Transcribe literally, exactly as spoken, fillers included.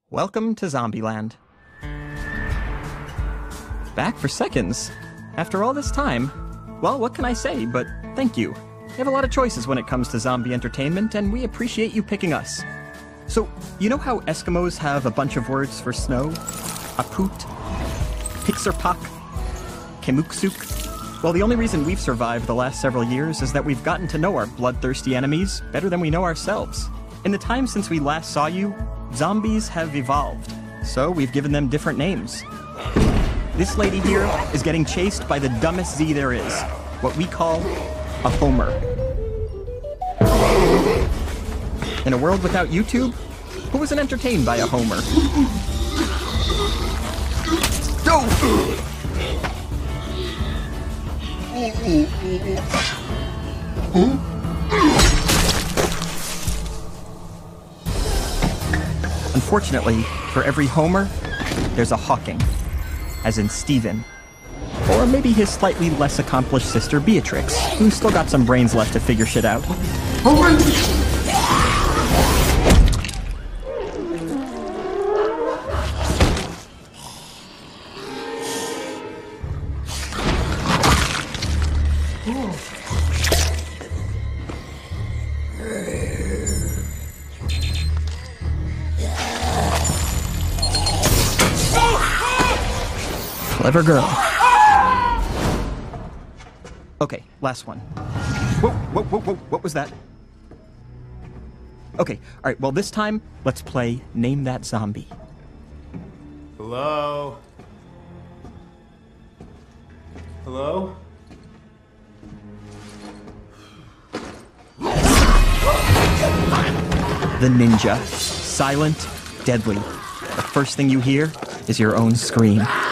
Welcome to Zombieland. Back for seconds. After all this time, well, what can I say but thank you. We have a lot of choices when it comes to zombie entertainment, and we appreciate you picking us. So, you know how Eskimos have a bunch of words for snow? Aput, Pixarpak, Kemuksuk? Well, the only reason we've survived the last several years is that we've gotten to know our bloodthirsty enemies better than we know ourselves. In the time since we last saw you, zombies have evolved, so we've given them different names. This lady here is getting chased by the dumbest Z there is, what we call a Homer. In a world without YouTube, who wasn't entertained by a Homer? No! Unfortunately, for every Homer, there's a Hawking, as in Stephen. Or maybe his slightly less accomplished sister Beatrix, who's still got some brains left to figure shit out. Clever girl. Okay, last one. Whoa, whoa, whoa, whoa, what was that? Okay, alright, well this time, let's play Name That Zombie. Hello? Hello? The ninja. Silent, deadly. The first thing you hear is your own scream.